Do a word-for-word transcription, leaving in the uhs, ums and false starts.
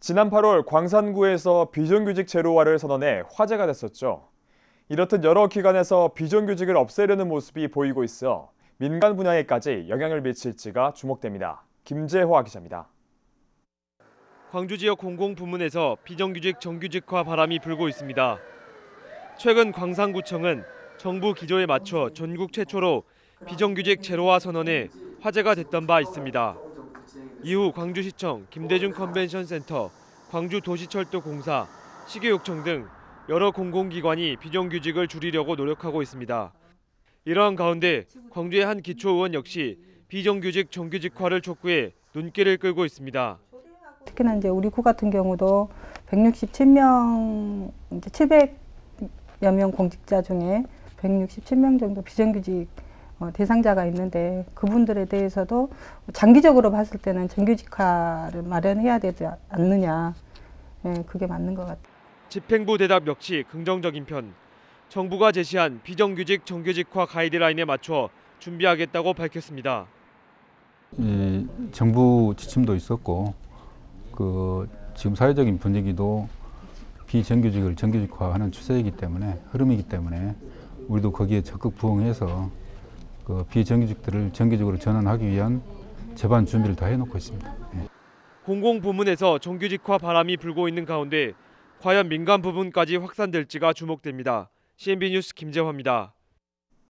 지난 팔월 광산구에서 비정규직 제로화를 선언해 화제가 됐었죠. 이렇듯 여러 기관에서 비정규직을 없애려는 모습이 보이고 있어 민간 분야에까지 영향을 미칠지가 주목됩니다. 김재화 기자입니다. 광주 지역 공공부문에서 비정규직 정규직화 바람이 불고 있습니다. 최근 광산구청은 정부 기조에 맞춰 전국 최초로 비정규직 제로화 선언에 화제가 됐던 바 있습니다. 이후 광주시청, 김대중 컨벤션센터, 광주도시철도공사, 식유육청 등 여러 공공기관이 비정규직을 줄이려고 노력하고 있습니다. 이러한 가운데 광주의 한 기초의원 역시 비정규직 정규직화를 촉구해 눈길을 끌고 있습니다. 특히나 이제 우리 구 같은 경우도 백육십칠 명, 이제 칠백여 명 공직자 중에 백육십칠 명 정도 비정규직 대상자가 있는데 그분들에 대해서도 장기적으로 봤을 때는 정규직화를 마련해야 되지 않느냐. 예, 그게 맞는 것 같아요. 집행부 대답 역시 긍정적인 편. 정부가 제시한 비정규직 정규직화 가이드라인에 맞춰 준비하겠다고 밝혔습니다. 이 정부 지침도 있었고 그 지금 사회적인 분위기도 비정규직을 정규직화하는 추세이기 때문에 흐름이기 때문에 우리도 거기에 적극 부응해서 그 비정규직들을 정규직으로 전환하기 위한 제반 준비를 다 해놓고 있습니다. 예. 공공부문에서 정규직화 바람이 불고 있는 가운데 과연 민간 부문까지 확산될지가 주목됩니다. 씨엔비 뉴스 김재화입니다.